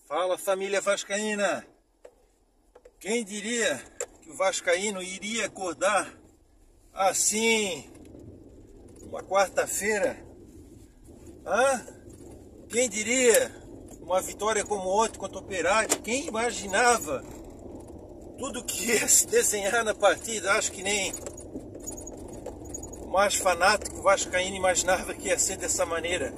Fala, família vascaína! Quem diria que o vascaíno iria acordar assim, uma quarta-feira? Quem diria uma vitória como ontem contra o Operário? Quem imaginava tudo que ia se desenhar na partida? Acho que nem o mais fanático vascaíno imaginava que ia ser dessa maneira.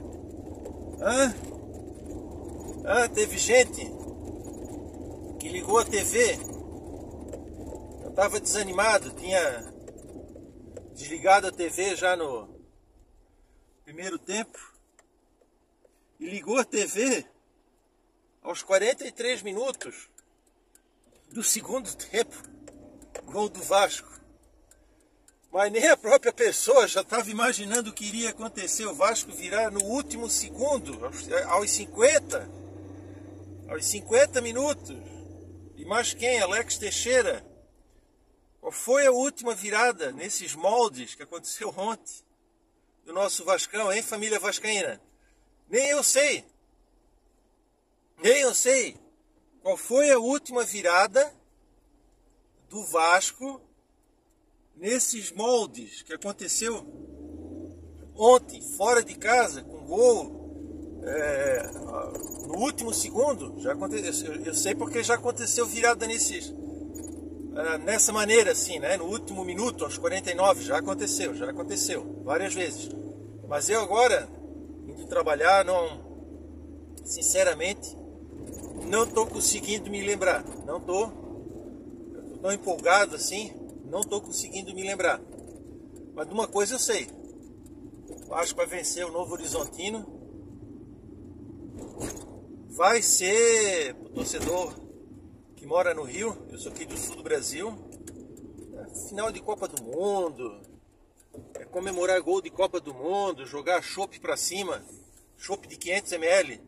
Teve gente que ligou a TV, eu estava desanimado, tinha desligado a TV já no primeiro tempo, e ligou a TV aos 43 minutos do segundo tempo, gol do Vasco. Mas nem a própria pessoa já estava imaginando o que iria acontecer, o Vasco virar no último segundo, aos 50 minutos. E mais quem? Alex Teixeira. Qual foi a última virada nesses moldes que aconteceu ontem do nosso Vascão, hein, família vascaína? Nem eu sei. Qual foi a última virada do Vasco nesses moldes que aconteceu ontem, fora de casa, com gol, no último segundo. Já aconteceu, eu sei porque já aconteceu virada nessa maneira assim, né? No último minuto, aos 49, já aconteceu várias vezes. Mas eu agora, indo trabalhar, sinceramente, não estou conseguindo me lembrar. Eu estou tão empolgado assim, não estou conseguindo me lembrar. Mas de uma coisa eu sei: o Vasco vai vencer o Novo Horizontino. Vai ser o torcedor que mora no Rio, eu sou aqui do sul do Brasil, final de Copa do Mundo, comemorar gol de Copa do Mundo, jogar chopp pra cima, chopp de 500 ml,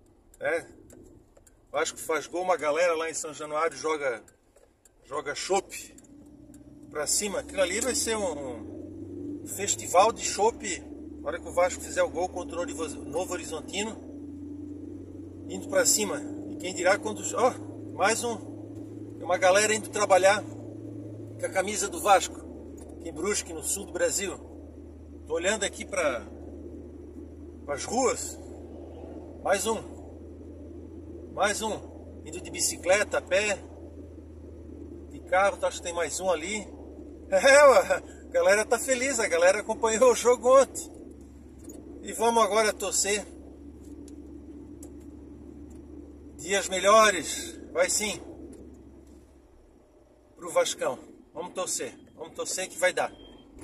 o Vasco faz gol, uma galera lá em São Januário joga chopp pra cima. Aquilo ali vai ser um festival de chopp. Na hora que o Vasco fizer o gol contra o Novo Horizontino, indo pra cima. E quem dirá quando... mais uma galera indo trabalhar com a camisa do Vasco, em Brusque, no sul do Brasil. Tô olhando aqui para as ruas. Mais um. Indo de bicicleta, a pé, de carro, acho que tem mais um ali. A galera tá feliz, a galera acompanhou o jogo ontem. E vamos agora torcer. Dias melhores, vai sim, pro Vascão. Vamos torcer que vai dar.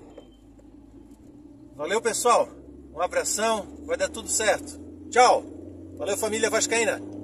Valeu, pessoal, um abração, vai dar tudo certo. Tchau, valeu, família vascaína.